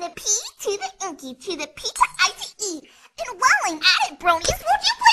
the P to the Inky to the P to I to E. And while I'm at it, bronies, won't you